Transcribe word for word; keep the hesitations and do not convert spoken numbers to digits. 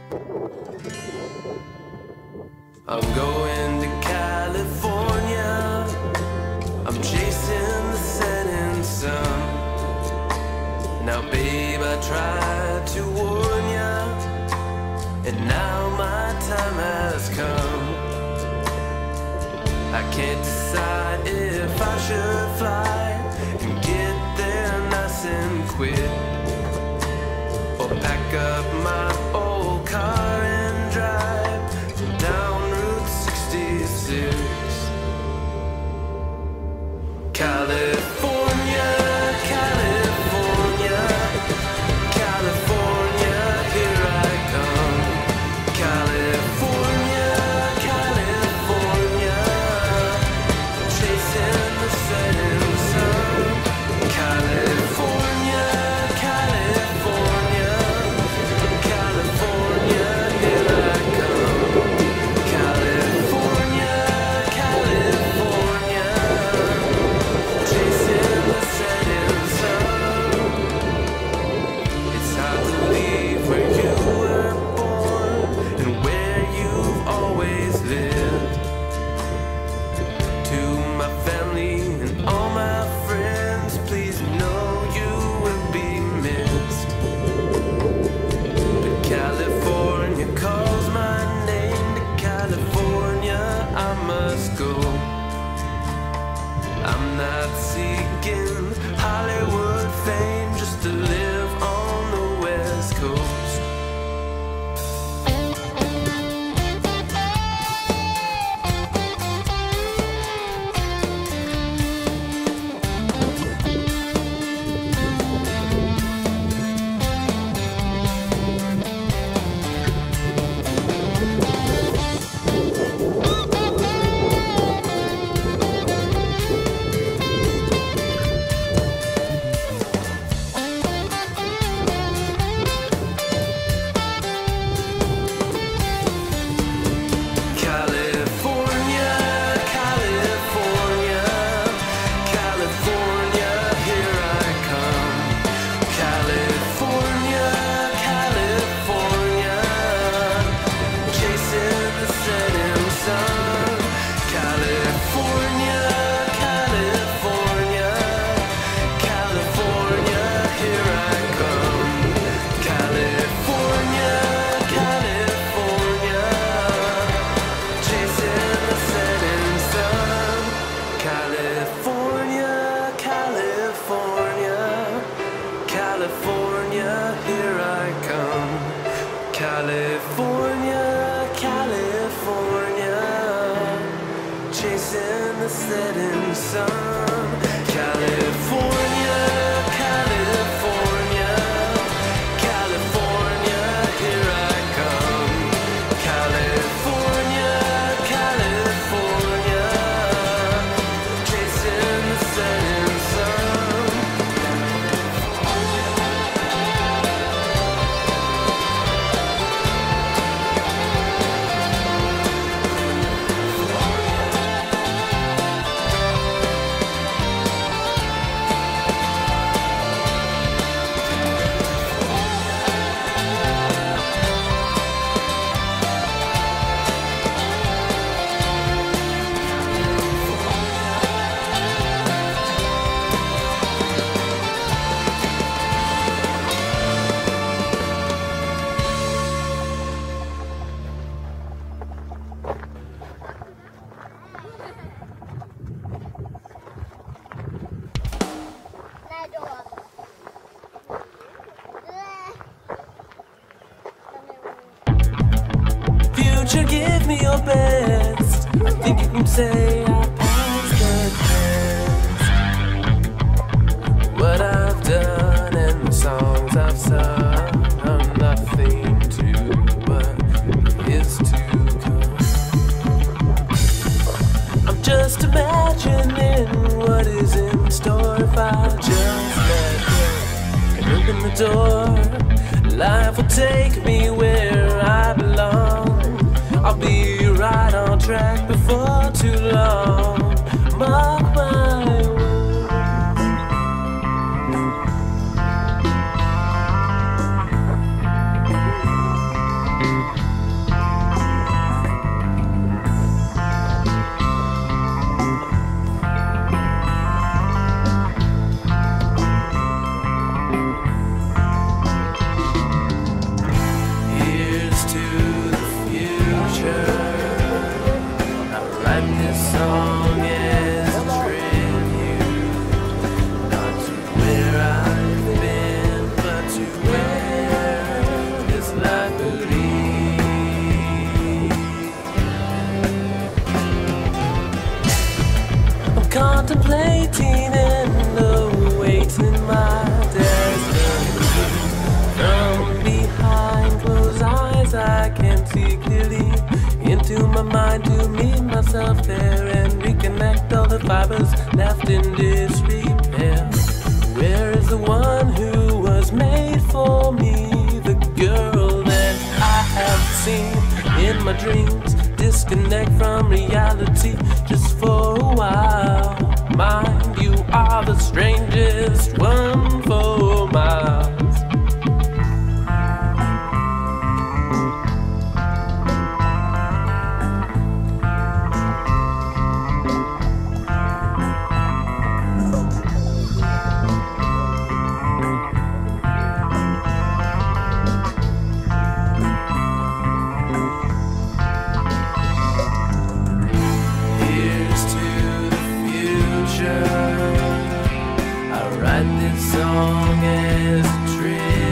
I'm going to California. I'm chasing the setting sun. Now babe, I tried to warn ya, and now my time has come. I can't decide if I should fly and get there nice and quick, or pack up my old car and drive down Route sixty-six. California, California, California, here I come. California, California, chasing the setting sun. California, California, California, here I come. California, California, chasing the setting sun. It's hard to leave where you were born and where you've always lived. To my family and all my friends, please know you will be missed. But California calls my name. To California I must go. I'm not seeking Hollywood fame, just to live on the West Coast. California, California, California, here I come. California, California, chasing the setting sun. California, California, California, here I come. California, California, chasing the setting sun. California, California, California, here I come. California, California, chasing the setting sun. California, California, California, here I come. California, California, chasing the setting sun. Future, give me your best. I think you can say I passed the test. What I've done and the songs I've sung are nothing to what is to come. I'm just imagining what is in store if I just let go and open the door. Life will take me where I belong. I'll be right on track before too long. Mark my words. myself there and reconnect all the fibers left in disrepair. Where is the one who was made for me? The girl that I have seen in my dreams. Disconnect from reality just for a while. Mind, you are the strangest one for miles. Song as a dream.